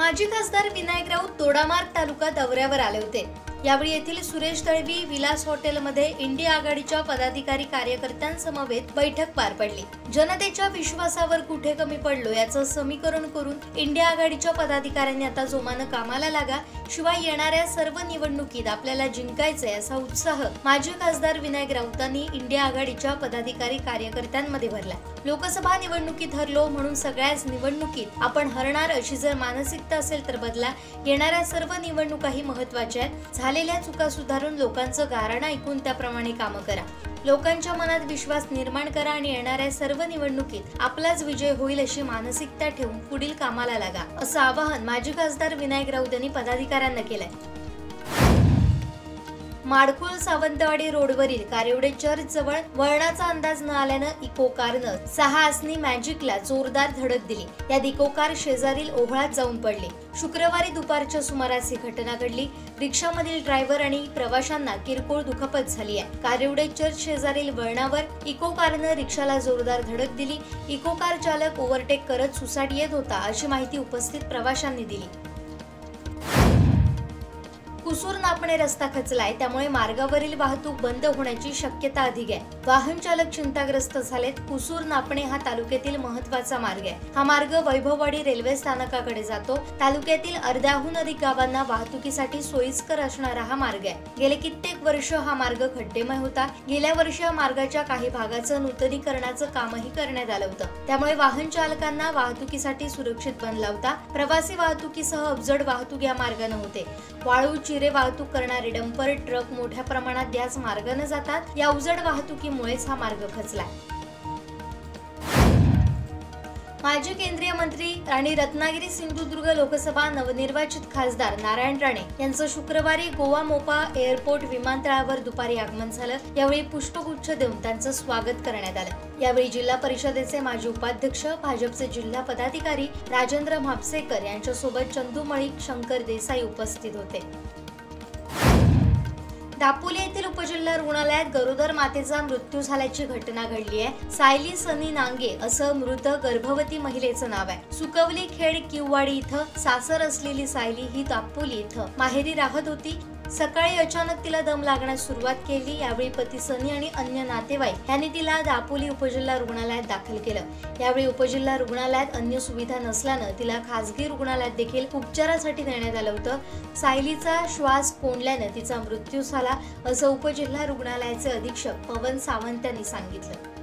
माजी खासदार विनायक राऊत दोडामार्ग तालुका दौऱ्यावर आले होते। यावेळी येथील सुरेश दळवी विलास हॉटेलमध्ये इंडिया आघाडीच्या पदाधिकारी कार्यकर्त्यांसमवेत बैठक पार पडली। जनतेच्या विश्वासावर कुठे कमी पडलो याचं समीकरण करून इंडिया आघाडीच्या पदाधिकाऱ्यांनी आता जोमानं कामाला लागा, शिवाय येणाऱ्या सर्व निवडणुकीत आपल्याला जिंकायचंय असा उत्साह माजी खासदार विनायक राऊतांनी इंडिया आघाडीच्या पदाधिकारी कार्यकर्त्यांमध्ये भरला। लोकसभा निवडणुकीत हरलो म्हणून सगळ्याच निवडणुकीत आपण हरणार अशी जर मानसिकता असेल तर बदला। येणाऱ्या सर्व निवडणुकाही महत्त्वाच्या आहेत। झालेल्या चुका सुधारून लोकांचं गाऱ्हाण ऐकून त्याप्रमाणे काम करा। लोकांच्या मनात विश्वास निर्माण करा आणि येणाऱ्या सर्व निवडणुकीत आपलाच विजय होईल अशी मानसिकता ठेवून पुढील कामाला लागा, असं आवाहन माजी खासदार विनायक राऊत यांनी पदाधिकाऱ्यांना केलंय। माडखोल सावंतवाडी रोडवरील कारेवडे चर्च जवळ वळणाचा अंदाज न आल्यानं इको कारनं 6 आसनी मॅजिकला जोरदार धडक दिली। या इको कार शेजारील ओहळात जाऊन पडली। शुक्रवारी दुपारच्या सुमारास ही घटना घडली। रिक्षामधील ड्रायव्हर आणि प्रवाशांना किरकोळ दुखापत झाली आहे। कारेवडे चर्च शेजारील वळणावर इको कारनं रिक्षाला जोरदार धडक दिली। इको कार चालक ओव्हरटेक करत सुसाट येत होता अशी माहिती उपस्थित प्रवाशांनी दिली। कुसूर नापणे रस्ता खचलाय, त्यामुळे मार्गावरील वाहतूक बंद होण्याची शक्यता अधिक आहे। वाहन चालक चिंताग्रस्त झालेत। कुसूर नापणे हा तालुक्यातील महत्त्वाचा मार्ग आहे। हा मार्ग वैभववाडी रेल्वे स्थानकाकडे जातो। तालुक्यातील अर्ध्याहून अधिक गावांना वाहतुकीसाठी सोयीस्कर असणारा हा मार्ग आहे। गेले कित्येक वर्ष हा मार्ग खड्डेमय होता। गेल्या वर्षी या मार्गाच्या काही भागाचं नूतनीकरणाचं कामही करण्यात आलं होतं। त्यामुळे वाहन चालकांना वाहतुकीसाठी सुरक्षित बनला होता। प्रवासी वाहतुकीसह अवजड वाहतूक या मार्गाने होते। वाळू चिरे वाहतूक करणारे डंपर ट्रक मोठ्या प्रमाणात याच मार्गाने जातात। या अवजड वाहतुकीमुळेच हा मार्ग खचला। माजी केंद्रीय मंत्री आणि रत्नागिरी सिंधुदुर्ग लोकसभा नवनिर्वाचित खासदार नारायण राणे यांचं शुक्रवारी गोवा मोपा एअरपोर्ट विमानतळावर दुपारी आगमन झालं। यावेळी पुष्पगुच्छ देऊन त्यांचं स्वागत करण्यात आलं। यावेळी जिल्हा परिषदेचे माजी उपाध्यक्ष, भाजपचे जिल्हा पदाधिकारी राजेंद्र म्हापसेकर यांच्यासोबत चंदू मळिक, शंकर देसाई उपस्थित होते। दापोली येथील उपजिल्हा रुग्णालयात गरोदर मातेचा मृत्यू झाल्याची घटना घडली आहे। सायली सनी नांगे असं मृत गर्भवती महिलेचं नाव आहे। सुकवली खेड किववाडी इथं सासर असलेली सायली ही दापोली इथं माहेरी राहत होती। सकाळी अचानक तिला दम लागण्यास सुरुवात केली। यावेळी पती सनी आणि अन्य नातेवाईक यांनी तिला दापोली उपजिल्हा रुग्णालयात दाखल केलं। यावेळी उपजिल्हा रुग्णालयात अन्य सुविधा नसल्यानं तिला खासगी रुग्णालयात देखील उपचारासाठी नेण्यात आलं होतं। सायलीचा श्वास कोंडल्यानं तिचा मृत्यू झाला असं उपजिल्हा रुग्णालयाचे अधीक्षक पवन सावंत यांनी सांगितलं।